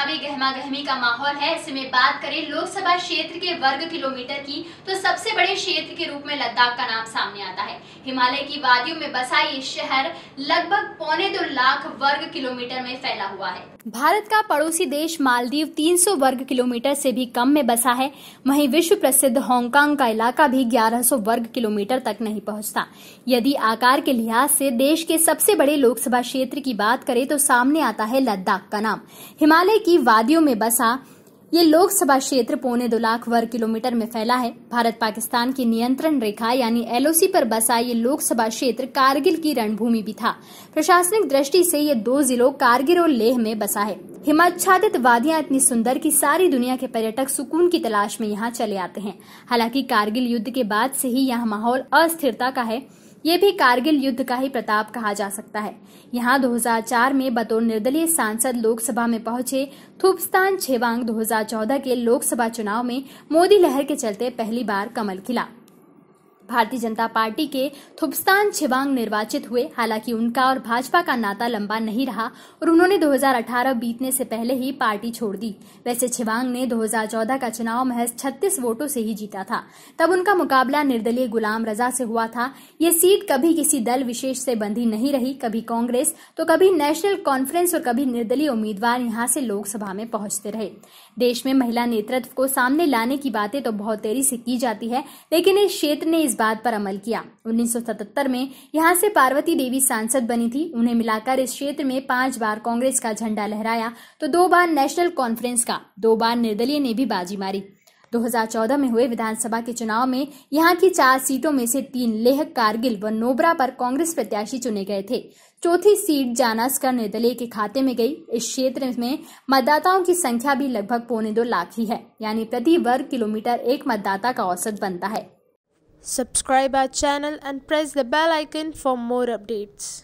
चुनावी गहमागहमी का माहौल है। ऐसे में बात करें लोकसभा क्षेत्र के वर्ग किलोमीटर की, तो सबसे बड़े क्षेत्र के रूप में लद्दाख का नाम सामने आता है। हिमालय की वादियों में बसा ये शहर लगभग 2.25 लाख वर्ग किलोमीटर में फैला हुआ है। भारत का पड़ोसी देश मालदीव 300 वर्ग किलोमीटर से भी कम में बसा है। वहीं विश्व प्रसिद्ध हांगकांग का इलाका भी 1100 वर्ग किलोमीटर तक नहीं पहुंचता। यदि आकार के लिहाज से देश के सबसे बड़े लोकसभा क्षेत्र की बात करें तो सामने आता है लद्दाख का नाम। हिमालय की वादियों में बसा ये लोकसभा क्षेत्र 2.25 लाख वर्ग किलोमीटर में फैला है। भारत पाकिस्तान की नियंत्रण रेखा यानी एलओसी पर बसा ये लोकसभा क्षेत्र कारगिल की रणभूमि भी था। प्रशासनिक दृष्टि से ये 2 जिलों कारगिल और लेह में बसा है। हिमाच्छादित वादियां इतनी सुंदर कि सारी दुनिया के पर्यटक सुकून की तलाश में यहाँ चले आते हैं। हालांकि कारगिल युद्ध के बाद से ही यहाँ माहौल अस्थिरता का है। ये भी कारगिल युद्ध का ही प्रताप कहा जा सकता है। यहाँ 2004 में बतौर निर्दलीय सांसद लोकसभा में पहुंचे थुप्स्तान छेवांग 2014 के लोकसभा चुनाव में मोदी लहर के चलते पहली बार कमल खिला। भारतीय जनता पार्टी के थुप्स्तान छेवांग निर्वाचित हुए। हालांकि उनका और भाजपा का नाता लंबा नहीं रहा और उन्होंने 2018 बीतने से पहले ही पार्टी छोड़ दी। वैसे छेवांग ने 2014 का चुनाव महज 36 वोटों से ही जीता था। तब उनका मुकाबला निर्दलीय गुलाम रजा से हुआ था। ये सीट कभी किसी दल विशेष से बंधी नहीं रही। कभी कांग्रेस तो कभी नेशनल कॉन्फ्रेंस और कभी निर्दलीय उम्मीदवार यहाँ से लोकसभा में पहुंचते रहे। देश में महिला नेतृत्व को सामने लाने की बातें तो बहुत देरी से की जाती है, लेकिन इस क्षेत्र ने इस बात पर अमल किया। 1977 में यहां से पार्वती देवी सांसद बनी थी। उन्हें मिलाकर इस क्षेत्र में 5 बार कांग्रेस का झंडा लहराया तो 2 बार नेशनल कॉन्फ्रेंस का, 2 बार निर्दलीय ने भी बाजी मारी। 2014 में हुए विधानसभा के चुनाव में यहां की 4 सीटों में से 3 लेह, कारगिल व नोबरा पर कांग्रेस प्रत्याशी चुने गए थे। चौथी सीट जानास्कर निर्दलीय के खाते में गई। इस क्षेत्र में मतदाताओं की संख्या भी लगभग 2.25 लाख ही है, यानी प्रति वर्ग किलोमीटर एक मतदाता का औसत बनता है। Subscribe our channel and press the bell icon for more updates.